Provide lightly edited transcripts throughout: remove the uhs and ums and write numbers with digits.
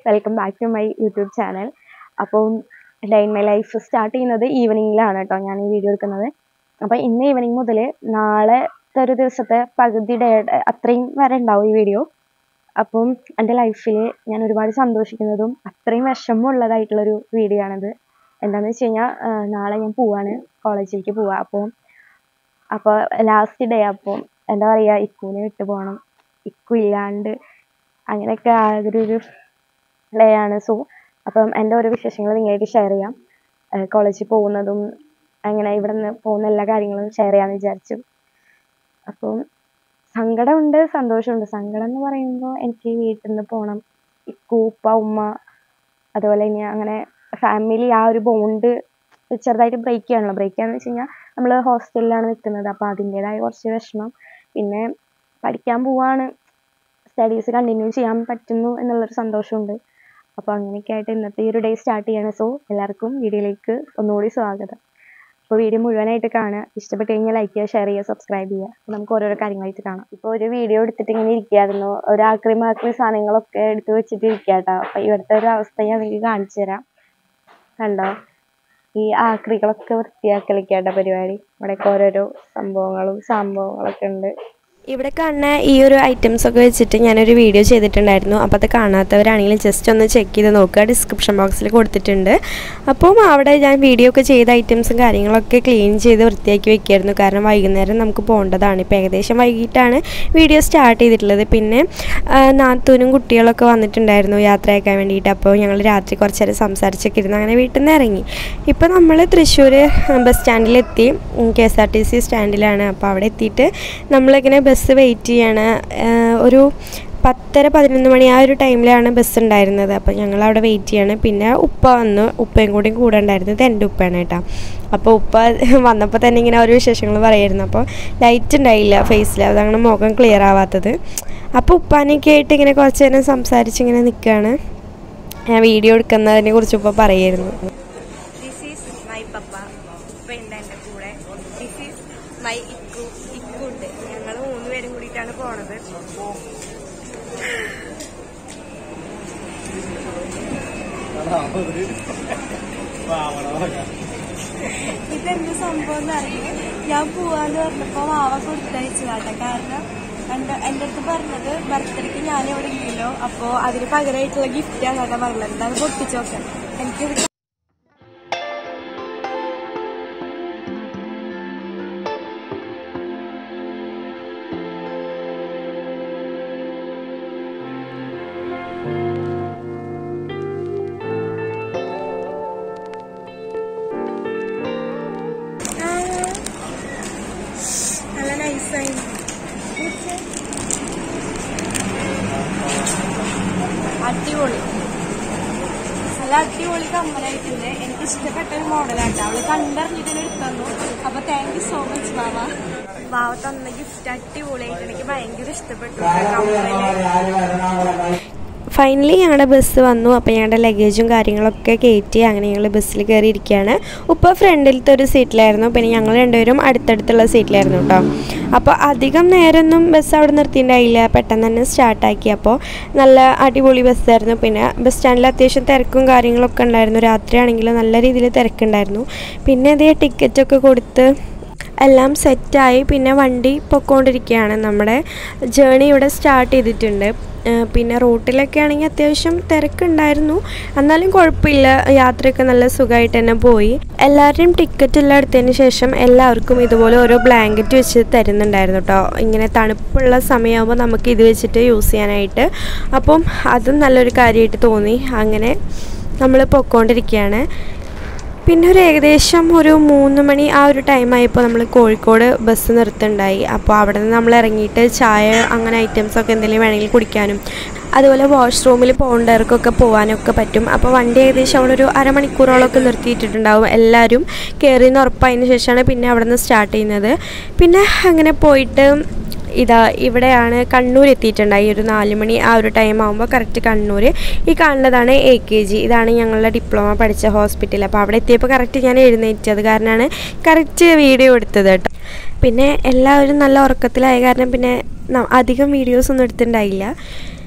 Welcome back to my YouTube channel. അപ്പോൾ day in my life start ചെയ്യുന്നത് ഈവനിങ്ങിലാണ് കേട്ടോ ഞാൻ ഈ വീഡിയോ എടുക്കുന്നത്. അപ്പോൾ ഇന്ന് ഈവനിങ് മുതൽ നാളത്തെ ഒരു ദിവസത്തെ പകുതി ഡേ അത്രയും വരെ ഉണ്ടാവും ഈ വീഡിയോ. അപ്പം എൻ്റെ ലൈഫിൽ ഞാൻ ഒരുപാട് സന്തോഷിക്കുന്നതും അത്രയും വിഷമമുള്ളതായിട്ടുള്ളൊരു വീഡിയോ ആണിത്. എന്താണെന്ന് വെച്ച് കഴിഞ്ഞാൽ നാളെ ഞാൻ പോവാണ്, കോളേജിലേക്ക് പോവാം. അപ്പോൾ ലാസ്റ്റ് ഡേ. അപ്പം എന്താ പറയുക, ഇക്കുവിനെ വിട്ടു പോകണം, ഇക്കു ഇല്ലാണ്ട് അങ്ങനെയൊക്കെ ആതൊരു ഡേ ആണ്. അപ്പം എൻ്റെ ഓരോ വിശേഷങ്ങൾ നിങ്ങളായിട്ട് ഷെയർ ചെയ്യാം. കോളേജിൽ പോകുന്നതും അങ്ങനെ ഇവിടെ നിന്ന് പോകുന്ന എല്ലാ കാര്യങ്ങളും ഷെയർ ചെയ്യാമെന്ന് വിചാരിച്ചു. അപ്പം സങ്കടമുണ്ട്, സന്തോഷമുണ്ട്. സങ്കടം എന്ന് പറയുമ്പോൾ എനിക്ക് വീട്ടിൽ നിന്ന് പോകണം, ഇക്കു, ഉപ്പ, ഉമ്മ, അതുപോലെ ഇനി അങ്ങനെ ഫാമിലി ആ ഒരു ബോണ്ട് ചെറുതായിട്ട് ബ്രേക്ക് ചെയ്യാണല്ലോ. ബ്രേക്ക് ചെയ്യാന്ന് വെച്ച് കഴിഞ്ഞാൽ നമ്മൾ ഹോസ്റ്റലിലാണ് നിൽക്കുന്നത്. അപ്പോൾ അതിൻ്റേതായ കുറച്ച് വിഷമം. പിന്നെ പഠിക്കാൻ പോവാണ്, സ്റ്റഡീസ് കണ്ടിന്യൂ ചെയ്യാൻ പറ്റുന്നു എന്നുള്ളൊരു സന്തോഷമുണ്ട്. അപ്പോൾ അങ്ങനെയൊക്കെ ആയിട്ട് ഇന്നത്തെ ഈ ഒരു ഡേ സ്റ്റാർട്ട് ചെയ്യാണ്. എല്ലാവർക്കും വീഡിയോയിലേക്ക് ഒന്നുകൂടി സ്വാഗതം. അപ്പോൾ വീഡിയോ മുഴുവനായിട്ട് കാണുക. ഇഷ്ടപ്പെട്ട് കഴിഞ്ഞാൽ ലൈക്ക് ചെയ്യുക, ഷെയർ ചെയ്യുക, സബ്സ്ക്രൈബ് ചെയ്യുക. അപ്പോൾ നമുക്ക് ഓരോരോ കാര്യങ്ങളായിട്ട് കാണാം. ഇപ്പോൾ ഒരു വീഡിയോ എടുത്തിട്ട് ഇങ്ങനെ ഇരിക്കുകയായിരുന്നു. ഒരു ആക്രി സാധനങ്ങളൊക്കെ എടുത്ത് വെച്ചിട്ട് ഇരിക്കുക കേട്ടോ. അപ്പോൾ ഇവിടുത്തെ ഒരു അവസ്ഥ ഞാൻ നിങ്ങൾക്ക് കാണിച്ചു തരാം. കണ്ടോ, ഈ ആക്രികളൊക്കെ വൃത്തിയാക്കലിക്കാട്ട പരിപാടി. ഇവിടെയൊക്കെ ഓരോരോ സംഭവങ്ങളൊക്കെ ഉണ്ട്. ഇവിടെ കാണുന്ന ഈ ഒരു ഐറ്റംസ് ഒക്കെ വെച്ചിട്ട് ഞാനൊരു വീഡിയോ ചെയ്തിട്ടുണ്ടായിരുന്നു. അപ്പോൾ അത് കാണാത്തവരാണെങ്കിലും ജസ്റ്റ് ഒന്ന് ചെക്ക് ചെയ്ത് നോക്കുക, ഡിസ്ക്രിപ്ഷൻ ബോക്സിൽ കൊടുത്തിട്ടുണ്ട്. അപ്പം അവിടെ ഞാൻ വീഡിയോ ഒക്കെ ചെയ്ത ഐറ്റംസും കാര്യങ്ങളൊക്കെ ക്ലീൻ ചെയ്ത് വൃത്തിയാക്കി വെക്കുകയായിരുന്നു. കാരണം വൈകുന്നേരം നമുക്ക് പോകേണ്ടതാണ്. ഇപ്പോൾ ഏകദേശം വൈകിട്ടാണ് വീഡിയോ സ്റ്റാർട്ട് ചെയ്തിട്ടുള്ളത്. പിന്നെ നാത്തൂനും കുട്ടികളൊക്കെ വന്നിട്ടുണ്ടായിരുന്നു യാത്രയാക്കാൻ വേണ്ടിയിട്ട്. അപ്പോൾ ഞങ്ങൾ രാത്രി കുറച്ച് നേരം സംസാരിച്ചൊക്കെ ഇരുന്ന് അങ്ങനെ വീട്ടിൽ നിന്ന് ഇറങ്ങി. ഇപ്പോൾ നമ്മൾ തൃശ്ശൂർ ബസ് സ്റ്റാൻഡിലെത്തി, KSRTC സ്റ്റാൻഡിലാണ്. അപ്പോൾ അവിടെ എത്തിയിട്ട് നമ്മളിങ്ങനെ ബസ് വെയിറ്റ് ചെയ്യാണ്. ഒരു 10-11 മണി ആ ഒരു ടൈമിലാണ് ബസ് ഉണ്ടായിരുന്നത്. അപ്പോൾ ഞങ്ങളവിടെ വെയിറ്റ് ചെയ്യാണ്. പിന്നെ ഉപ്പ വന്നു, ഉപ്പയും കൂടിയും കൂടെ ഉണ്ടായിരുന്നത് എൻ്റെ ഉപ്പയാണ് കേട്ടോ. അപ്പോൾ ഉപ്പ വന്നപ്പോൾ തന്നെ ഇങ്ങനെ ഓരോ വിശേഷങ്ങൾ പറയായിരുന്നു. അപ്പോൾ ലൈറ്റ് ഉണ്ടായില്ല ഫേസിൽ, അതങ്ങനെ മുഖം ക്ലിയർ ആവാത്തത്. അപ്പോൾ ഉപ്പാനൊക്കെ ആയിട്ട് ഇങ്ങനെ കുറച്ച് നേരം സംസാരിച്ച് ഇങ്ങനെ നിൽക്കുകയാണ്. ഞാൻ വീഡിയോ എടുക്കുന്നതിനെ കുറിച്ച് ഉപ്പ പറയായിരുന്നു. ഞങ്ങൾ 3 പേരും കൂടിയിട്ടാണ് പോണത്. ഇതെന്ത് സംഭവം എന്നറിയാം. ഞാൻ പോവാന്ന് പറഞ്ഞപ്പോ വാവ കൊടുത്തയച്ചു കേട്ടോ. കാരണം എൻ്റെ അടുത്ത് പറഞ്ഞത് ബർത്ത്ഡേക്ക് ഞാൻ എവിടെ ഇല്ലല്ലോ, അപ്പോൾ അതിന് പകരമായിട്ടുള്ള ഗിഫ്റ്റാണ് കേട്ടോ പറഞ്ഞത്. എന്താണ് പൊട്ടിച്ചു നോക്കാൻ. എനിക്കിത് നല്ല നൈസായി. അടിപൊളി, നല്ല അടിപൊളി കമ്മലായിട്ടുണ്ട്. എനിക്ക് ഇഷ്ടപ്പെട്ട ഒരു മോഡലാട്ടോ. അവള് കണ്ടറിഞ്ഞിട്ട് എടുത്തന്നു. അപ്പൊ താങ്ക് യു സോ മച്ച് വാവ. വാവ തന്ന ഗിഫ്റ്റ് അടിപൊളിയായിട്ട് എനിക്ക് ഭയങ്കര ഇഷ്ടപ്പെട്ടു കമ്മല്. ഫൈനലി ഞങ്ങളുടെ ബസ് വന്നു. അപ്പോൾ ഞങ്ങളുടെ ലഗേജും കാര്യങ്ങളൊക്കെ കയറ്റി അങ്ങനെ ഞങ്ങൾ ബസ്സിൽ കയറി ഇരിക്കുകയാണ്. ഉപ്പ ഫ്രണ്ടിലത്തെ ഒരു സീറ്റിലായിരുന്നു, പിന്നെ ഞങ്ങൾ രണ്ടുപേരും അടുത്തടുത്തുള്ള സീറ്റിലായിരുന്നു കേട്ടോ. അപ്പോൾ അധികം നേരമൊന്നും ബസ് അവിടെ നിർത്തിയിട്ടുണ്ടായില്ല, പെട്ടെന്ന് തന്നെ സ്റ്റാർട്ടാക്കി. അപ്പോൾ നല്ല അടിപൊളി ബസ്സായിരുന്നു. പിന്നെ ബസ് സ്റ്റാൻഡിൽ അത്യാവശ്യം തിരക്കും കാര്യങ്ങളൊക്കെ ഉണ്ടായിരുന്നു. രാത്രിയാണെങ്കിൽ നല്ല രീതിയിൽ തിരക്കുണ്ടായിരുന്നു. പിന്നെ അതേ ടിക്കറ്റൊക്കെ കൊടുത്ത് എല്ലാം സെറ്റായി. പിന്നെ വണ്ടി പൊയ്ക്കൊണ്ടിരിക്കുകയാണ്. നമ്മുടെ ജേണി ഇവിടെ സ്റ്റാർട്ട് ചെയ്തിട്ടുണ്ട്. പിന്നെ റൂട്ടിലൊക്കെ ആണെങ്കിൽ അത്യാവശ്യം തിരക്കുണ്ടായിരുന്നു, എന്നാലും കുഴപ്പമില്ല. യാത്രയൊക്കെ നല്ല സുഖമായിട്ട് തന്നെ പോയി. എല്ലാവരുടെയും ടിക്കറ്റ് എല്ലാം എടുത്തതിന് ശേഷം എല്ലാവർക്കും ഇതുപോലെ ഓരോ ബ്ലാങ്കറ്റ് വെച്ച് തരുന്നുണ്ടായിരുന്നു കേട്ടോ. ഇങ്ങനെ തണുപ്പുള്ള സമയമാകുമ്പോൾ നമുക്ക് ഇത് വെച്ചിട്ട് യൂസ് ചെയ്യാനായിട്ട്. അപ്പം അതും നല്ലൊരു കാര്യമായിട്ട് തോന്നി. അങ്ങനെ നമ്മൾ പൊയ്ക്കൊണ്ടിരിക്കുകയാണ്. പിന്നെ ഏകദേശം ഒരു 3 മണി ആ ഒരു ടൈമായപ്പോൾ നമ്മൾ കോഴിക്കോട് ബസ് നിർത്തുണ്ടായി. അപ്പോൾ അവിടെ നിന്ന് നമ്മൾ ഇറങ്ങിയിട്ട് ചായ അങ്ങനെ ഐറ്റംസൊക്കെ എന്തെങ്കിലും വേണമെങ്കിൽ കുടിക്കാനും അതുപോലെ വാഷ്റൂമിൽ പോകേണ്ടവർക്കൊക്കെ പോകാനൊക്കെ പറ്റും. അപ്പോൾ വണ്ടി ഏകദേശം അവിടെ ഒരു അരമണിക്കൂറോളമൊക്കെ നിർത്തിയിട്ടിട്ടുണ്ടാവും. എല്ലാവരും കയറിയെന്ന് ഉറപ്പായതിന് ശേഷമാണ് പിന്നെ അവിടെ നിന്ന് സ്റ്റാർട്ട് ചെയ്യുന്നത്. പിന്നെ അങ്ങനെ പോയിട്ട് ഇതാ ഇവിടെയാണ് കണ്ണൂർ എത്തിയിട്ടുണ്ടായി. ഒരു 4 മണി ആ ഒരു ടൈം ആകുമ്പോൾ കറക്റ്റ് കണ്ണൂർ. ഈ കാണുന്നതാണ് AKG. ഇതാണ് ഞങ്ങളുടെ ഡിപ്ലോമ പഠിച്ച ഹോസ്പിറ്റൽ. അപ്പോൾ അവിടെ എത്തിയപ്പോൾ കറക്റ്റ് ഞാൻ എഴുന്നേറ്റത് കാരണമാണ് കറക്റ്റ് വീഡിയോ എടുത്തത് കേട്ടോ. പിന്നെ എല്ലാവരും നല്ല ഉറക്കത്തിലായ കാരണം പിന്നെ അധികം വീഡിയോസൊന്നും എടുത്തിട്ടുണ്ടായില്ല.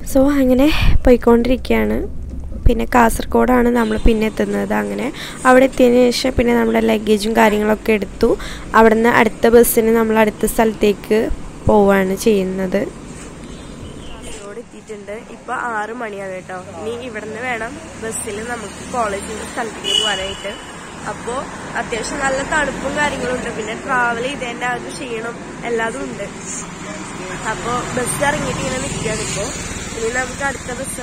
സോ അങ്ങനെ പോയിക്കൊണ്ടിരിക്കുകയാണ്. പിന്നെ കാസർഗോഡാണ് നമ്മൾ പിന്നെ എത്തുന്നത്. അങ്ങനെ അവിടെ എത്തിയതിന് ശേഷം പിന്നെ നമ്മുടെ ലഗേജും കാര്യങ്ങളൊക്കെ എടുത്തു. അവിടെ നിന്ന് അടുത്ത ബസ്സിന് നമ്മൾ അടുത്ത സ്ഥലത്തേക്ക് പോവുകയാണ് ചെയ്യുന്നത്. കാസർഗോഡ് എത്തിയിട്ടുണ്ട്. ഇപ്പോൾ 6 മണിയാണ് കേട്ടോ. ഇനി ഇവിടെ നിന്ന് വേണം ബസ്സിൽ നമുക്ക് കോളേജിൻ്റെ സ്ഥലത്തേക്ക് പോകാനായിട്ട്. അപ്പോൾ അത്യാവശ്യം നല്ല തണുപ്പും കാര്യങ്ങളും ഉണ്ട്. പിന്നെ ട്രാവൽ ചെയ്തതിൻ്റെ അത് ക്ഷീണം എല്ലാതും ഉണ്ട്. അപ്പോൾ ബസ് ഇറങ്ങിയിട്ട് ഇങ്ങനെ നിൽക്കുകയാണ് ഇപ്പോൾ. ഇനി നമുക്ക് അടുത്ത ബസ്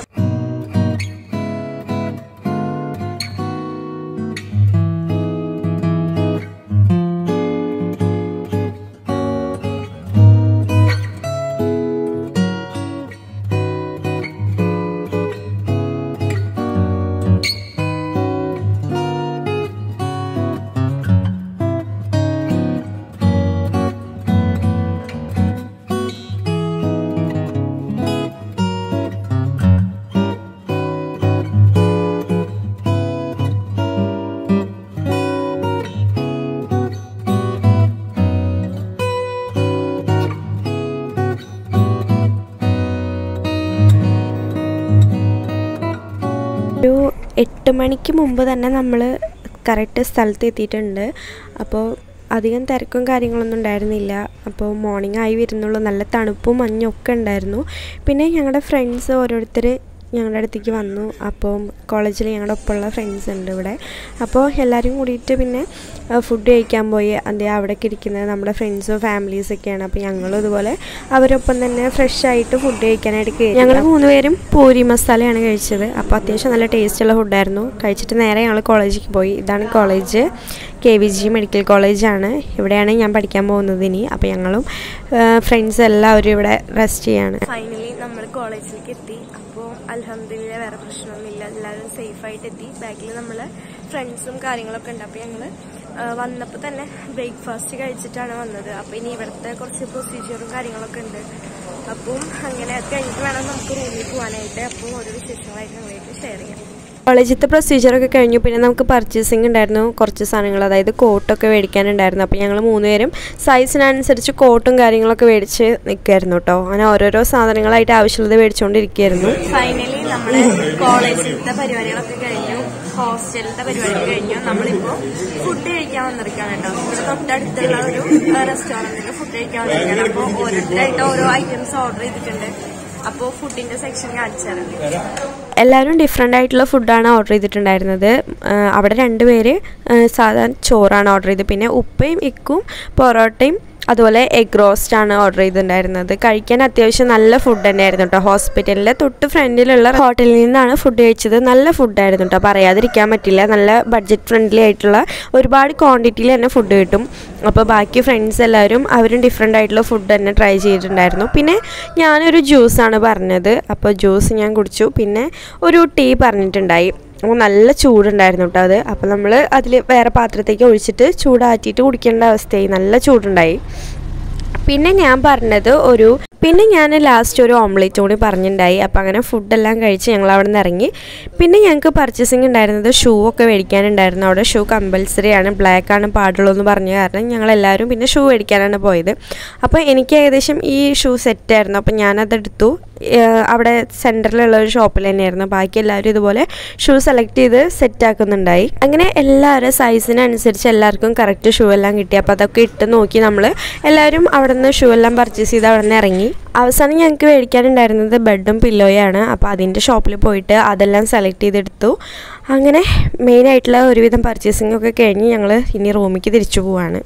ഒരു 8 മണിക്ക് മുമ്പ് തന്നെ നമ്മൾ കറക്റ്റ് സ്ഥലത്ത് എത്തിയിട്ടുണ്ട്. അപ്പോൾ അധികം തിരക്കും കാര്യങ്ങളൊന്നും ഉണ്ടായിരുന്നില്ല. അപ്പോൾ മോർണിംഗ് ആയി വരുന്നുള്ളൂ. നല്ല തണുപ്പും മഞ്ഞും ഒക്കെ ഉണ്ടായിരുന്നു. പിന്നെ ഞങ്ങളുടെ ഫ്രണ്ട്സ് ഓരോരുത്തർ ഞങ്ങളുടെ അടുത്തേക്ക് വന്നു. അപ്പോൾ കോളേജിൽ ഞങ്ങളുടെ ഒപ്പമുള്ള ഫ്രണ്ട്സ് ഉണ്ട് ഇവിടെ. അപ്പോൾ എല്ലാവരും കൂടിയിട്ട് പിന്നെ ഫുഡ് കഴിക്കാൻ പോയി. അതേ അവിടേക്ക് ഇരിക്കുന്നത് നമ്മുടെ ഫ്രണ്ട്സും ഫാമിലീസൊക്കെയാണ്. അപ്പോൾ ഞങ്ങളും ഇതുപോലെ അവരൊപ്പം തന്നെ ഫ്രഷ് ആയിട്ട് ഫുഡ് കഴിക്കാനായിട്ട് കയറി. ഞങ്ങൾ 3 പേരും പൂരി മസാലയാണ് കഴിച്ചത്. അപ്പോൾ അത്യാവശ്യം നല്ല ടേസ്റ്റുള്ള ഫുഡായിരുന്നു. കഴിച്ചിട്ട് നേരെ ഞങ്ങൾ കോളേജിലേക്ക് പോയി. ഇതാണ് കോളേജ്, KVG മെഡിക്കൽ കോളേജാണ്. ഇവിടെയാണ് ഞാൻ പഠിക്കാൻ പോകുന്നത് ഇനി. അപ്പോൾ ഞങ്ങളും ഫ്രണ്ട്സ് എല്ലാവരും ഇവിടെ റെസ്റ്റ് ചെയ്യാണ്. ഫൈനലി നമ്മൾ കോളേജിലേക്ക് എത്തി. അപ്പോൾ അൽഹംദുലില്ലാ വേറെ പ്രശ്നമൊന്നുമില്ല. എല്ലാവരും സേഫായിട്ട് എത്തി. ബാക്കിൽ നമ്മൾ ഫ്രണ്ട്സും കാര്യങ്ങളൊക്കെ ഉണ്ട്. അപ്പോൾ ഞങ്ങൾ വന്നപ്പോൾ തന്നെ ബ്രേക്ക്ഫാസ്റ്റ് കഴിച്ചിട്ടാണ് വന്നത്. അപ്പോൾ ഇനി ഇവിടുത്തെ കുറച്ച് പ്രൊസീജിയറും കാര്യങ്ങളൊക്കെ ഉണ്ട്. അപ്പം അങ്ങനെ അത് കഴിഞ്ഞിട്ട് വേണം നമുക്ക് റൂമിൽ പോകാനായിട്ട്. അപ്പോൾ ഓരോ വിശേഷങ്ങളായിട്ട് ഞങ്ങളായിട്ട് ഷെയർ ചെയ്യാം. കോളേജിലത്തെ പ്രൊസീജിയറൊക്കെ കഴിഞ്ഞു. പിന്നെ നമുക്ക് പർച്ചേസിങ് ഉണ്ടായിരുന്നു. കുറച്ച് സാധനങ്ങൾ, അതായത് കോട്ടൊക്കെ മേടിക്കാനുണ്ടായിരുന്നു. അപ്പോൾ ഞങ്ങൾ 3 പേരും സൈസിനനുസരിച്ച് കോട്ടും കാര്യങ്ങളൊക്കെ മേടിച്ച് നിൽക്കുമായിരുന്നു കേട്ടോ. അങ്ങനെ ഓരോരോ സാധനങ്ങളായിട്ട് ആവശ്യമുള്ളത് മേടിച്ചുകൊണ്ടിരിക്കുകയായിരുന്നു. ഫൈനലി നമ്മുടെ കോളേജിലത്തെ പരിപാടികളൊക്കെ കഴിഞ്ഞു. ഹോസ്റ്റലിലത്തെ പരിപാടി കഴിഞ്ഞു. നമ്മളിപ്പോൾ ഫുഡ് കഴിക്കാൻ വന്നിരിക്കുകയാണ് കേട്ടോ. ഇവിടെ തൊട്ടടുത്തുള്ള ഒരു റെസ്റ്റോറൻറ്റിൽ ഫുഡ് കഴിക്കാൻ വന്നിരിക്കുകയാണ്. അപ്പോൾ ഓരോരുത്തരായിട്ട് ഓരോ ഐറ്റംസ് ഓർഡർ ചെയ്തിട്ടുണ്ട്. അപ്പോൾ ഫുഡിൻ്റെ സെക്ഷൻ കാണിച്ചു തരാം. എല്ലാവരും ഡിഫറെൻ്റ് ആയിട്ടുള്ള ഫുഡാണ് ഓർഡർ ചെയ്തിട്ടുണ്ടായിരുന്നത്. അവിടെ 2 പേര് സാധാരണ ചോറാണ് ഓർഡർ ചെയ്തത്. പിന്നെ ഉപ്പയും ഇക്കും പൊറോട്ടയും അതുപോലെ എഗ് റോസ്റ്റാണ് ഓർഡർ ചെയ്തിട്ടുണ്ടായിരുന്നത്. കഴിക്കാൻ അത്യാവശ്യം നല്ല ഫുഡ് തന്നെയായിരുന്നു കേട്ടോ. ഹോസ്പിറ്റലിൻ്റെ തൊട്ട് ഫ്രണ്ടിലുള്ള ഹോട്ടലിൽ നിന്നാണ് ഫുഡ് കഴിച്ചത്. നല്ല ഫുഡായിരുന്നു കേട്ടോ, പറയാതിരിക്കാൻ പറ്റില്ല. നല്ല ബഡ്ജറ്റ് ഫ്രണ്ട്ലി ആയിട്ടുള്ള ഒരുപാട് ക്വാണ്ടിറ്റിയിൽ തന്നെ ഫുഡ് കിട്ടും. അപ്പോൾ ബാക്കി ഫ്രണ്ട്സ് എല്ലാവരും അവരും ഡിഫറെൻ്റ് ആയിട്ടുള്ള ഫുഡ് തന്നെ ട്രൈ ചെയ്തിട്ടുണ്ടായിരുന്നു. പിന്നെ ഞാനൊരു ജ്യൂസാണ് പറഞ്ഞത്. അപ്പോൾ ജ്യൂസ് ഞാൻ കുടിച്ചു. പിന്നെ ഒരു ടീ പറഞ്ഞിട്ടുണ്ടായി. അപ്പോൾ നല്ല ചൂടുണ്ടായിരുന്നു കേട്ടോ അത്. അപ്പോൾ നമ്മൾ അതിൽ വേറെ പാത്രത്തേക്ക് ഒഴിച്ചിട്ട് ചൂടാറ്റിയിട്ട് കുടിക്കേണ്ട അവസ്ഥയായി. നല്ല ചൂടുണ്ടായി. പിന്നെ ഞാൻ ലാസ്റ്റ് ഒരു ഓംലേറ്റ് കൂടി പറഞ്ഞിട്ടുണ്ടായി. അപ്പോൾ അങ്ങനെ ഫുഡെല്ലാം കഴിച്ച് ഞങ്ങൾ അവിടെ നിന്ന് ഇറങ്ങി. പിന്നെ ഞങ്ങൾക്ക് പർച്ചേസിങ് ഉണ്ടായിരുന്നത് ഷൂ ഒക്കെ മേടിക്കാനുണ്ടായിരുന്നു. അവിടെ ഷൂ കമ്പൽസറി ആണ്, ബ്ലാക്കാണ് പാടുള്ളൂ എന്ന് പറഞ്ഞ കാരണം ഞങ്ങളെല്ലാവരും പിന്നെ ഷൂ മേടിക്കാനാണ് പോയത്. അപ്പോൾ എനിക്ക് ഏകദേശം ഈ ഷൂ സെറ്റായിരുന്നു. അപ്പോൾ ഞാനതെടുത്തു. അവിടെ സെൻറ്ററിലുള്ള ഒരു ഷോപ്പിൽ തന്നെയായിരുന്നു. ബാക്കി എല്ലാവരും ഇതുപോലെ ഷൂ സെലക്ട് ചെയ്ത് സെറ്റാക്കുന്നുണ്ടായി. അങ്ങനെ എല്ലാവരും സൈസിനനുസരിച്ച് എല്ലാവർക്കും കറക്റ്റ് ഷൂ എല്ലാം കിട്ടി. അപ്പോൾ അതൊക്കെ ഇട്ട് നോക്കി നമ്മൾ എല്ലാവരും അവിടെ നിന്ന് ഷൂ എല്ലാം പർച്ചേസ് ചെയ്ത് അവിടെ നിന്ന് ഇറങ്ങി. അവസാനം ഞങ്ങൾക്ക് മേടിക്കാനുണ്ടായിരുന്നത് ബെഡും പില്ലോയാണ്. അപ്പോൾ അതിൻ്റെ ഷോപ്പിൽ പോയിട്ട് അതെല്ലാം സെലക്ട് ചെയ്തെടുത്തു. അങ്ങനെ മെയിനായിട്ടുള്ള ഒരുവിധം പർച്ചേസിംഗ് ഒക്കെ കഴിഞ്ഞ് ഞങ്ങൾ ഇനി റൂമിലേക്ക് തിരിച്ചു പോവാണ്.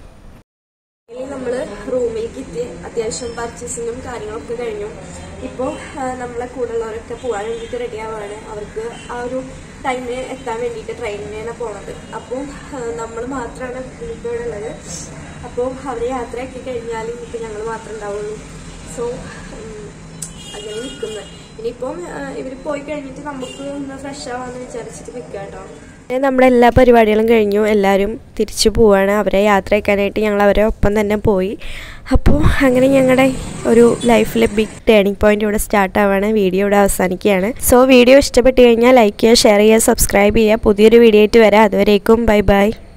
നമ്മൾ റൂമിലേക്ക് എത്തി. അത്യാവശ്യം പർച്ചേസിങ്ങും കാര്യങ്ങളൊക്കെ കഴിഞ്ഞു. ഇപ്പോൾ നമ്മളെ കൂടെയുള്ളവരൊക്കെ പോകാൻ വേണ്ടിയിട്ട് റെഡി ആവുകയാണ്. അവർക്ക് ആ ഒരു ടൈമിന് എത്താൻ വേണ്ടിയിട്ട് ട്രെയിനിനാണ് പോണത്. അപ്പോൾ നമ്മൾ മാത്രമാണ് ഇപ്പോൾ ഇവിടെ ഉള്ളത്. അപ്പോൾ അവർ യാത്രയാക്കി കഴിഞ്ഞാൽ ഇനിയിപ്പോൾ ഞങ്ങൾ മാത്രമേ ഉണ്ടാവുള്ളൂ. സോ അങ്ങനെ നിൽക്കുന്നത്. ഇനിയിപ്പം ഇവർ പോയി കഴിഞ്ഞിട്ട് നമുക്ക് ഒന്ന് ഫ്രഷ് ആവാമെന്ന് വിചാരിച്ചിട്ട് നിൽക്കുക കേട്ടോ. നമ്മുടെ എല്ലാ പരിപാടികളും കഴിഞ്ഞു. എല്ലാവരും തിരിച്ചു പോവാണ്. അവരെ യാത്രയാക്കാനായിട്ട് ഞങ്ങൾ അവരെ ഒപ്പം തന്നെ പോയി. അപ്പോൾ അങ്ങനെ ഞങ്ങളുടെ ഒരു ലൈഫിലെ ബിഗ് ടേണിംഗ് പോയിന്റ് ഇവിടെ സ്റ്റാർട്ട് ആവുകയാണ്. വീഡിയോ ഇവിടെ അവസാനിക്കുകയാണ്. സോ വീഡിയോ ഇഷ്ടപ്പെട്ട് കഴിഞ്ഞാൽ ലൈക്ക് ചെയ്യുക, ഷെയർ ചെയ്യുക, സബ്സ്ക്രൈബ് ചെയ്യുക. പുതിയൊരു വീഡിയോ ആയിട്ട് വരാം. അതുവരേക്കും ബൈ ബൈ.